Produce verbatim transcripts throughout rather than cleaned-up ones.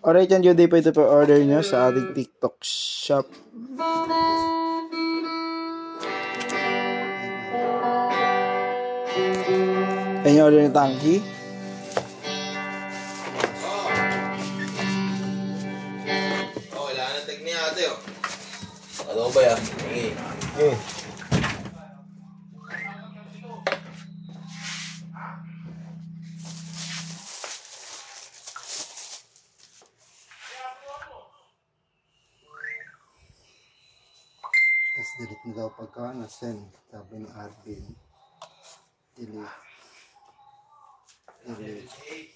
Alright yan, Judy po ito po order nyo sa ating TikTok shop. Ayan yung order ng tangki. Oh, kailangan na technique ate oh. Ano ba yan? Hingi. Okay. Tapos delete na daw pagka na-send. Sabi ni Arvin. Delete. Delete.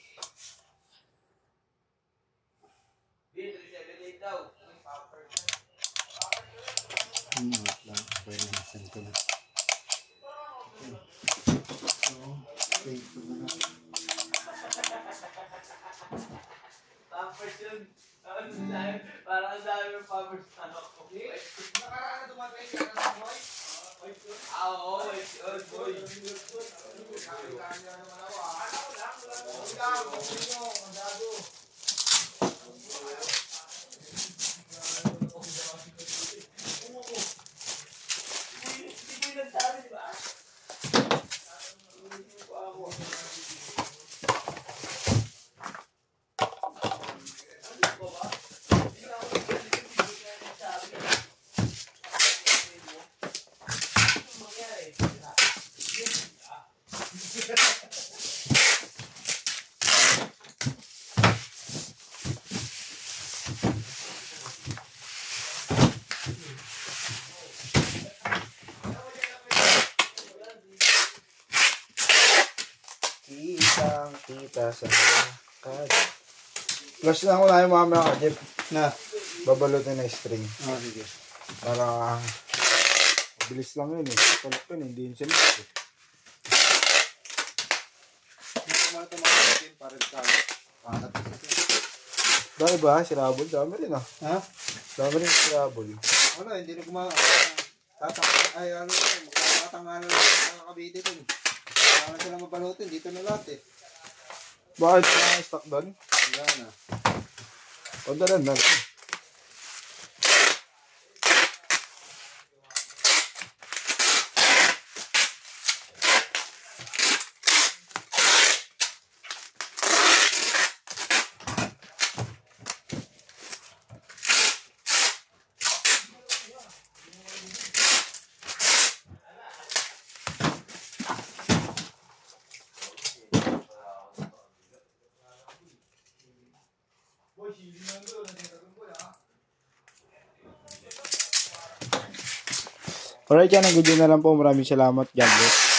Hmm, wait lang. Pwede na-send ko na. Okay. So, save ko na lang. Pampers yun. Parang ang dami ng pampers na ako. Nakaraan na dumating ka na boy? Ah, oo. Boy. Kanya naman ako ah. Ano ko lang? Ano lang? Ang dago. Hindi ko nagsabi, di ba? Hindi ko ako. Kitang kita sa kad. Flash lang ko na yung mamaya ka, Jeff. Na. Babalutin na yung string. Ah, sige. Para mabilis lang yun eh. Tulak yun, hindi yun sila eh. Kumata makakasin para sa pangat. Dami ba? Si Rabol? Dami rin ah. Ha? Dami rin si Rabol. Ano, hindi na kumaka. Tatang, ay ano yun. Tatangala lang ang kakabiti dun. Kailangan sila mabalutin. Dito na lahat eh. Bakit ka stock doon? Wala na. O dalan na. Alright yan, ang video na lang po. Maraming salamat. God bless.